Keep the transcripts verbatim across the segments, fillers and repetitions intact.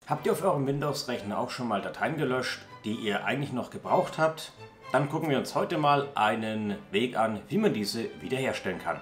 Habt ihr auf eurem Windows-Rechner auch schon mal Dateien gelöscht, die ihr eigentlich noch gebraucht habt? Dann gucken wir uns heute mal einen Weg an, wie man diese wiederherstellen kann.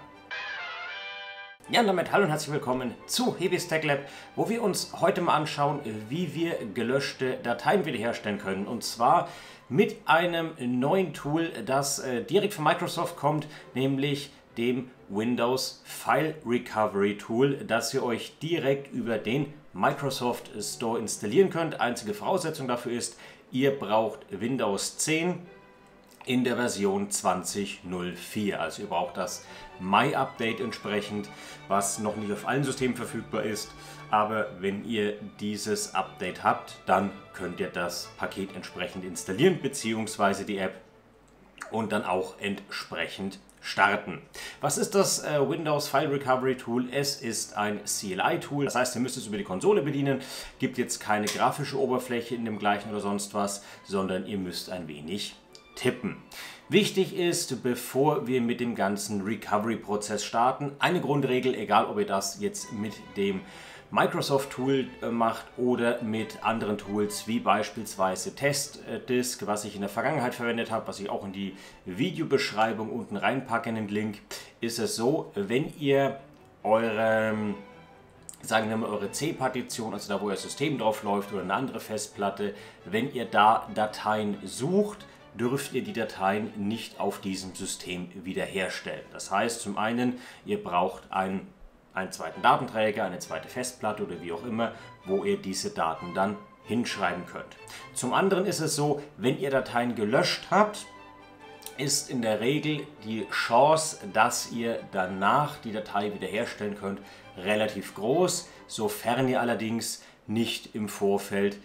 Ja, und damit hallo und herzlich willkommen zu Hebis Tech Lab, wo wir uns heute mal anschauen, wie wir gelöschte Dateien wiederherstellen können. Und zwar mit einem neuen Tool, das äh, direkt von Microsoft kommt, nämlich dem Windows File Recovery Tool, das ihr euch direkt über den Microsoft Store installieren könnt. Einzige Voraussetzung dafür ist, ihr braucht Windows zehn in der Version zwanzig null vier. Also ihr braucht das Mai-Update entsprechend, was noch nicht auf allen Systemen verfügbar ist. Aber wenn ihr dieses Update habt, dann könnt ihr das Paket entsprechend installieren, beziehungsweise die App, und dann auch entsprechend starten. Was ist das äh, Windows File Recovery Tool? Es ist ein C L I-Tool, das heißt, ihr müsst es über die Konsole bedienen, gibt jetzt keine grafische Oberfläche in dem gleichen oder sonst was, sondern ihr müsst ein wenig tippen. Wichtig ist, bevor wir mit dem ganzen Recovery-Prozess starten, eine Grundregel, egal ob ihr das jetzt mit dem Microsoft-Tool macht oder mit anderen Tools wie beispielsweise Testdisk, was ich in der Vergangenheit verwendet habe, was ich auch in die Videobeschreibung unten reinpacke in den Link, ist es so, wenn ihr eure, sagen wir mal, eure C-Partition, also da wo euer System drauf läuft oder eine andere Festplatte, wenn ihr da Dateien sucht, dürft ihr die Dateien nicht auf diesem System wiederherstellen. Das heißt, zum einen, ihr braucht einen einen zweiten Datenträger, eine zweite Festplatte oder wie auch immer, wo ihr diese Daten dann hinschreiben könnt. Zum anderen ist es so, wenn ihr Dateien gelöscht habt, ist in der Regel die Chance, dass ihr danach die Datei wiederherstellen könnt, relativ groß, sofern ihr allerdings nicht im Vorfeld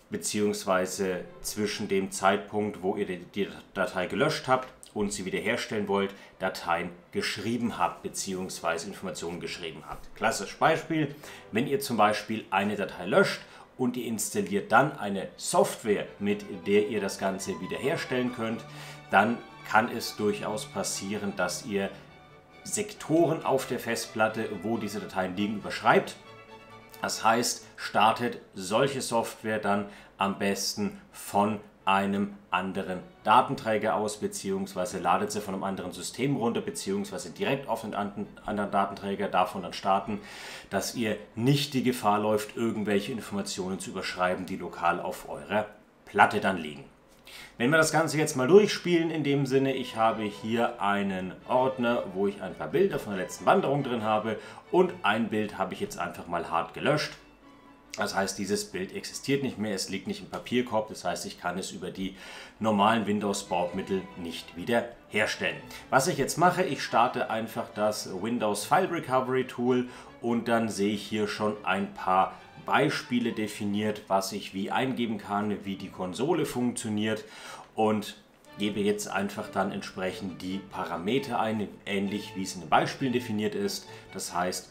bzw. zwischen dem Zeitpunkt, wo ihr die Datei gelöscht habt und sie wiederherstellen wollt, Dateien geschrieben habt bzw. Informationen geschrieben habt. Klassisches Beispiel, wenn ihr zum Beispiel eine Datei löscht und ihr installiert dann eine Software, mit der ihr das Ganze wiederherstellen könnt, dann kann es durchaus passieren, dass ihr Sektoren auf der Festplatte, wo diese Dateien liegen, überschreibt. Das heißt, startet solche Software dann am besten von einem anderen Datenträger aus, beziehungsweise ladet sie von einem anderen System runter, beziehungsweise direkt auf einen anderen Datenträger, davon dann starten, dass ihr nicht die Gefahr läuft, irgendwelche Informationen zu überschreiben, die lokal auf eurer Platte dann liegen. Wenn wir das Ganze jetzt mal durchspielen, in dem Sinne, ich habe hier einen Ordner, wo ich ein paar Bilder von der letzten Wanderung drin habe und ein Bild habe ich jetzt einfach mal hart gelöscht. Das heißt, dieses Bild existiert nicht mehr, es liegt nicht im Papierkorb, das heißt, ich kann es über die normalen Windows-Bordmittel nicht wieder herstellen. Was ich jetzt mache, ich starte einfach das Windows File Recovery Tool und dann sehe ich hier schon ein paar Beispiele definiert, was ich wie eingeben kann, wie die Konsole funktioniert, und gebe jetzt einfach dann entsprechend die Parameter ein, ähnlich wie es in den Beispielen definiert ist. Das heißt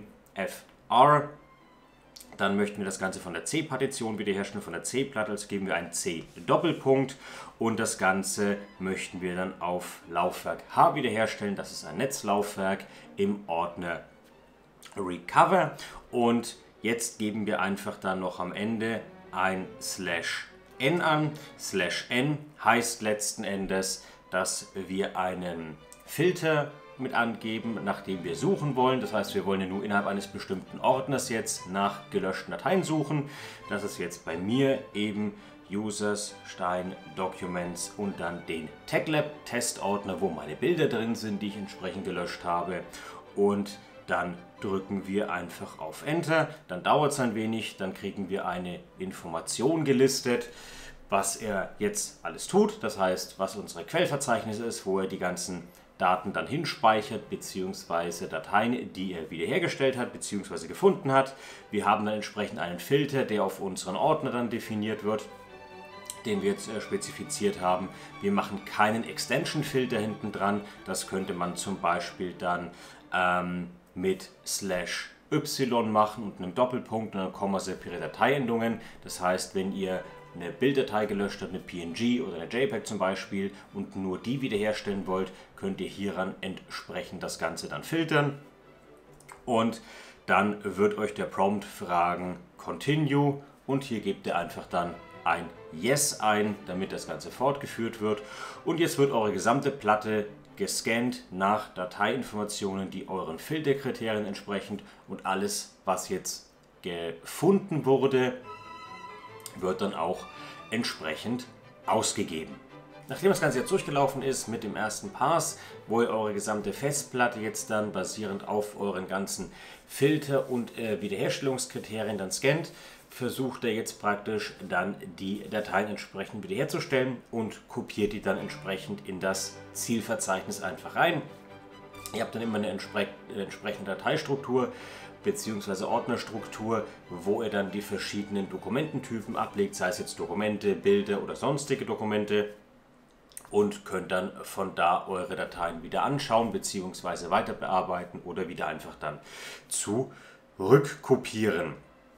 WinFR. Dann möchten wir das Ganze von der C-Partition wiederherstellen, von der C-Platte, also geben wir einen C-Doppelpunkt, und das Ganze möchten wir dann auf Laufwerk H wiederherstellen. Das ist ein Netzlaufwerk im Ordner Recover, und jetzt geben wir einfach dann noch am Ende ein Slash N an. Slash N heißt letzten Endes, dass wir einen Filter mit angeben, nach dem wir suchen wollen. Das heißt, wir wollen ja nur innerhalb eines bestimmten Ordners jetzt nach gelöschten Dateien suchen. Das ist jetzt bei mir eben Users, Stein, Documents und dann den TechLab Testordner, wo meine Bilder drin sind, die ich entsprechend gelöscht habe. Und dann drücken wir einfach auf Enter. Dann dauert es ein wenig, dann kriegen wir eine Information gelistet, was er jetzt alles tut. Das heißt, was unsere Quellverzeichnis ist, wo er die ganzen Daten dann hinspeichert, beziehungsweise Dateien, die er wiederhergestellt hat, beziehungsweise gefunden hat. Wir haben dann entsprechend einen Filter, der auf unseren Ordner dann definiert wird, den wir jetzt äh, spezifiziert haben. Wir machen keinen Extension-Filter hinten dran. Das könnte man zum Beispiel dann ähm, mit Slash Y machen und einem Doppelpunkt und dann Komma separierte Dateiendungen. Das heißt, wenn ihr eine Bilddatei gelöscht habt, eine P N G oder eine JPEG zum Beispiel, und nur die wiederherstellen wollt, könnt ihr hieran entsprechend das Ganze dann filtern. Und dann wird euch der Prompt fragen, Continue, und hier gebt ihr einfach dann ein Yes ein, damit das Ganze fortgeführt wird. Und jetzt wird eure gesamte Platte gescannt nach Dateiinformationen, die euren Filterkriterien entsprechen, und alles, was jetzt gefunden wurde, wird dann auch entsprechend ausgegeben. Nachdem das Ganze jetzt durchgelaufen ist mit dem ersten Pass, wo ihr eure gesamte Festplatte jetzt dann basierend auf euren ganzen Filter- und äh, Wiederherstellungskriterien dann scannt, versucht er jetzt praktisch dann die Dateien entsprechend wiederherzustellen und kopiert die dann entsprechend in das Zielverzeichnis einfach rein. Ihr habt dann immer eine entspre entsprechende Dateistruktur bzw. Ordnerstruktur, wo ihr dann die verschiedenen Dokumententypen ablegt, sei es jetzt Dokumente, Bilder oder sonstige Dokumente, und könnt dann von da eure Dateien wieder anschauen bzw. weiter bearbeiten oder wieder einfach dann zurückkopieren.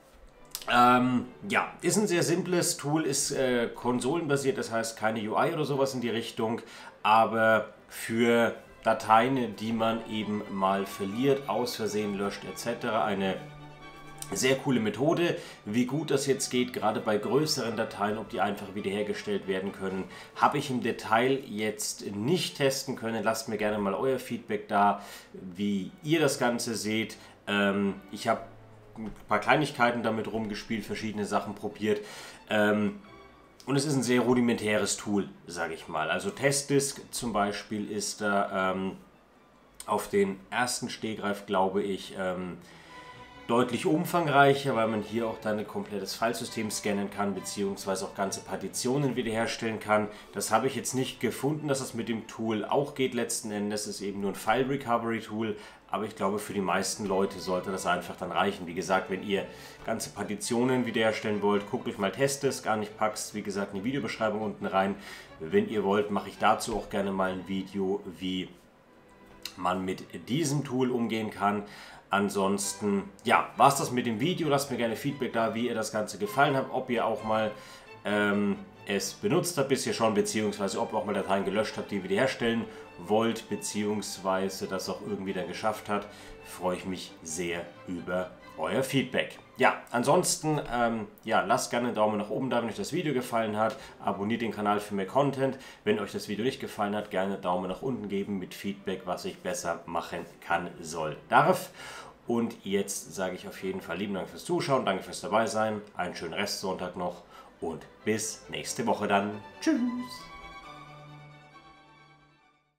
Ähm, ja, ist ein sehr simples Tool, ist äh, konsolenbasiert, das heißt keine U I oder sowas in die Richtung, aber für Dateien, die man eben mal verliert, aus Versehen löscht et cetera eine sehr coole Methode. Wie gut das jetzt geht, gerade bei größeren Dateien, ob die einfach wiederhergestellt werden können, habe ich im Detail jetzt nicht testen können. Lasst mir gerne mal euer Feedback da, wie ihr das Ganze seht. Ähm, ich habe ein paar Kleinigkeiten damit rumgespielt, verschiedene Sachen probiert. Ähm, und es ist ein sehr rudimentäres Tool, sage ich mal. Also Testdisk zum Beispiel ist da ähm, auf den ersten Stegreif, glaube ich, ähm, deutlich umfangreicher, weil man hier auch dann ein komplettes Filesystem scannen kann, beziehungsweise auch ganze Partitionen wiederherstellen kann. Das habe ich jetzt nicht gefunden, dass das mit dem Tool auch geht. Letzten Endes ist eben nur ein File Recovery Tool, aber ich glaube, für die meisten Leute sollte das einfach dann reichen. Wie gesagt, wenn ihr ganze Partitionen wiederherstellen wollt, guckt euch mal Testdisk an. Ich packe es, wie gesagt, in die Videobeschreibung unten rein. Wenn ihr wollt, mache ich dazu auch gerne mal ein Video, wie man mit diesem Tool umgehen kann. Ansonsten, ja, war es das mit dem Video. Lasst mir gerne Feedback da, wie ihr das Ganze gefallen hat, ob ihr auch mal ähm, es benutzt habt bisher schon, beziehungsweise ob ihr auch mal Dateien gelöscht habt, die ihr wiederherstellen wollt, beziehungsweise das auch irgendwie dann geschafft hat. Freue ich mich sehr über euer Feedback. Ja, ansonsten, ähm, ja, lasst gerne einen Daumen nach oben da, wenn euch das Video gefallen hat. Abonniert den Kanal für mehr Content. Wenn euch das Video nicht gefallen hat, gerne einen Daumen nach unten geben mit Feedback, was ich besser machen kann, soll, darf. Und jetzt sage ich auf jeden Fall lieben Dank fürs Zuschauen, danke fürs dabei sein, einen schönen Restsonntag noch und bis nächste Woche dann. Tschüss!